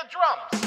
drums.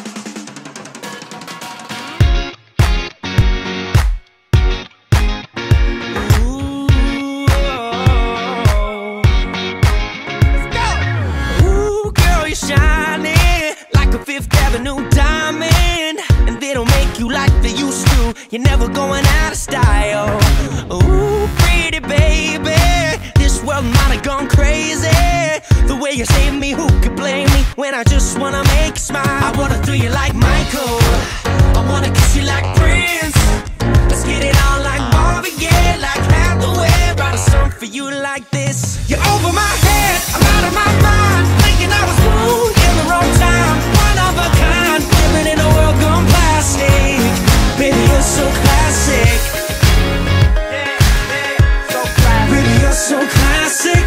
Shining like a Fifth Avenue diamond, and they don't make you like they used to. You're never going out of style. Ooh, pretty baby, this world might have gone crazy. The way you save me, who could blame me when I just wanna make you smile? I wanna throw you like Michael, I wanna kiss you like Prince. Let's get it on like Marvin Gaye, like Hathaway. Write a song for you like this. You're over my head, I'm out of my mind, thinking I was born in the wrong time. One of a kind, living in a world gone plastic. Baby, you're so classic. So classic. Baby, you're so classic.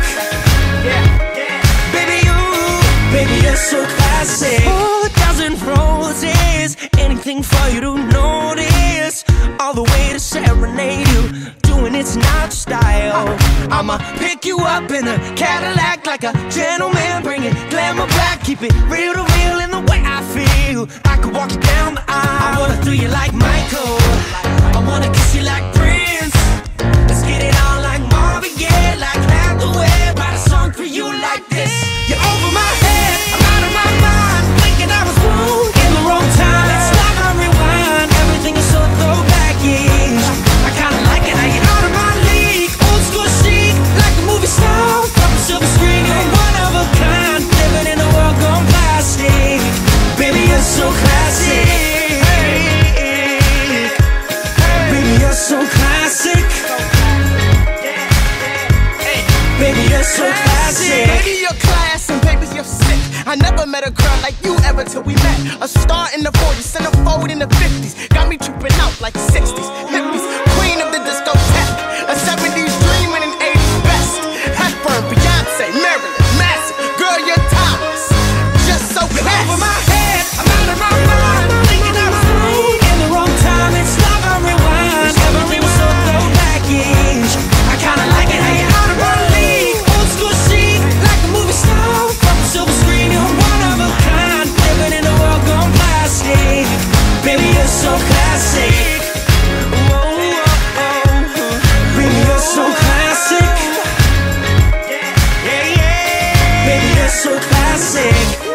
Baby, you're so classic. 4,000 roses, anything for you to notice. All the way to serenade you, doing it's not style. I'ma pick you up in a Cadillac like a gentleman, bring it glamour back, keep it real to real in the way I feel. I could walk you down the aisle. I wanna throw you like Michael, I wanna kiss you like Prince. Let's get it on like Marvin Gaye, like Hathaway. Write a song for you like this. You're over my head, I'm out of my mind, thinking I was born in the wrong time. It's like I rewind, everything is so throwback-ish. I kinda like it how you're out of my league, old school chic, like a movie star from a silver screen. You're one of a kind, living in a world gone plastic. Baby, you're so classic. Baby, you're so classic. Baby, you're so classic. Baby, you're class and baby, you're sick. I never met a girl like you ever till we met. A star in the 40s, centerfold in the 50s. Got me tripping out like 60s. Hippies, queen of the discotheque. A 70s dream and an 80s best. Hepburn, Beyonce, Marilyn, Massive. Girl, you're timeless. Just so classy. Over my head, I'm out of my mind, thinking I was born in the wrong time. It's like I rewind, everything was so throwback-ish. I kinda like it how you're out of my league, old school chic, like a movie star from a silver screen. You're one of a kind, living in a world gone plastic. Baby, you're so classic. Baby, you're so classic. Baby, you're so classic.